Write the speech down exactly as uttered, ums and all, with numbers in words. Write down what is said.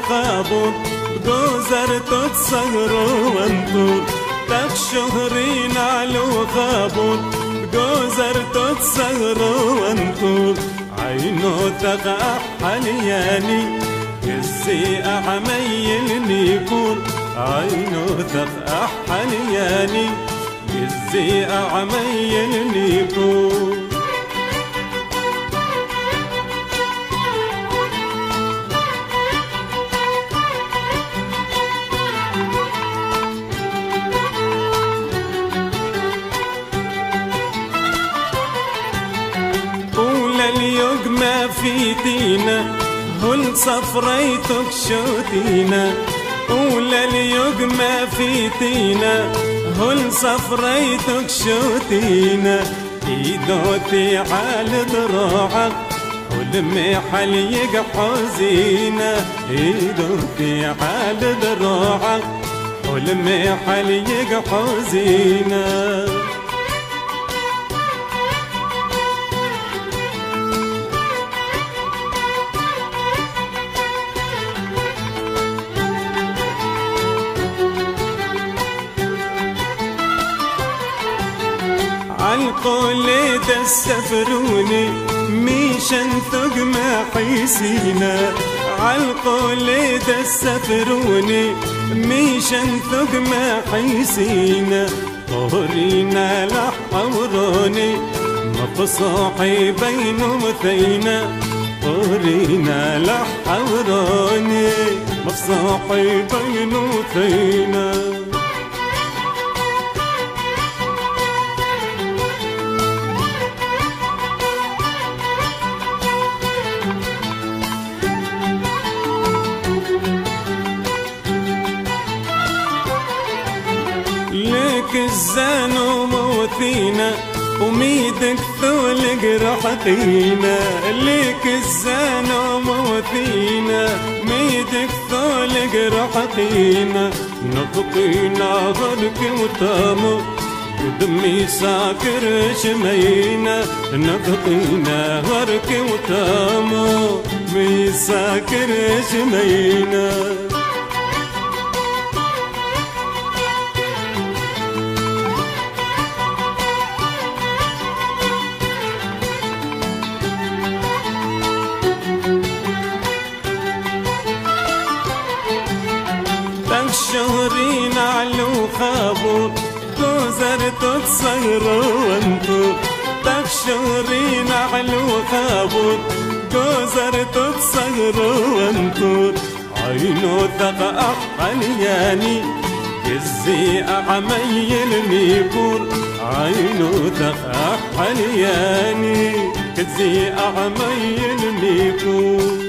وخابور بجوزر تتصغر وانطور تك شهرين علو خابور بجوزر تتصغر وانطور عينو تقع حلياني كزي أعميلني كور عينو تقع حلياني كزي أعميلني كور اليوم ما فيتينا هل صفريتك شوتينا ولا اليوم ما فيتينا هل صفريتك شوتينا ايدوتي على ذراعك ولمي حليق حزينة ايدوتي على ذراعك ولمي حليق حزينة عالقول تسفروني ميشن ثقم حيسينا عالقول تسفروني ميشن ثقم حيسينا طهرينا لحوروني مفصوحي بين مثينا طهرينا لحوروني مفصوحي بين مثينا لك الزانو موثينا وميدك ثول جرحتينا لك الزانو موثينا ميدك ثول جرحتينا نطقينا غرك وطامو ودمي ساكر شمينا نطقينا غرك وطامو مي ساكر شمينا شهرين علو خابور جوزر تتصغر وانطور تك شهرين علو خابور جوزر تتصغر وانطور عينو تقع حلياني كزي أعميلني كور عينو تقع حلياني كزي أعميلني كور